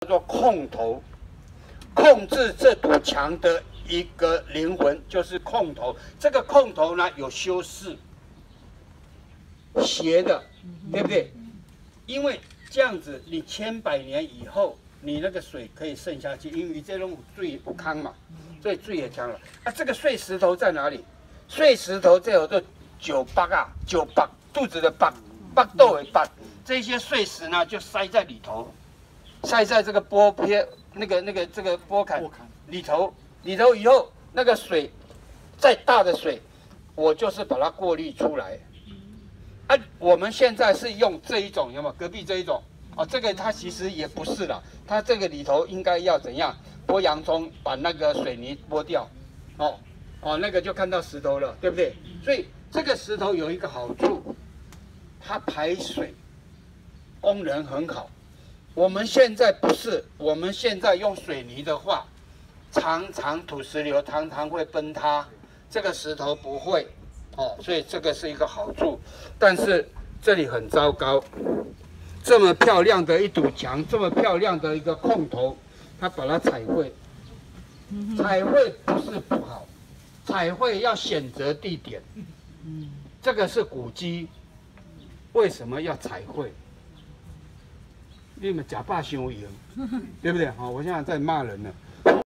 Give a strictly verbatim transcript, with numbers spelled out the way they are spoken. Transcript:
做控头，控制这堵墙的一个灵魂就是控头。这个控头呢有修饰，斜的，对不对？因为这样子，你千百年以后，你那个水可以渗下去，因为这种水不康嘛，所以水也强了。那、啊、这个碎石头在哪里？碎石头这有个九八啊，九八肚子的八，八豆的八，这些碎石呢就塞在里头，塞在这个波片那个那个这个波坎里头，里头以后那个水再大的水，我就是把它过滤出来。啊，我们现在是用这一种，有没有？隔壁这一种，哦，这个它其实也不是啦，它这个里头应该要怎样？剥洋葱，把那个水泥剥掉，哦，哦，那个就看到石头了，对不对？所以这个石头有一个好处，它排水功能很好。我们现在不是，我们现在用水泥的话，常常土石流常常会崩塌，这个石头不会。哦，所以这个是一个好处，但是这里很糟糕。这么漂亮的一堵墙，这么漂亮的一个控头，他把它踩毁。踩毁不是不好，踩毁要选择地点。这个是古迹，为什么要踩毁？你们假霸修赢，对不对？好，我现在在骂人了。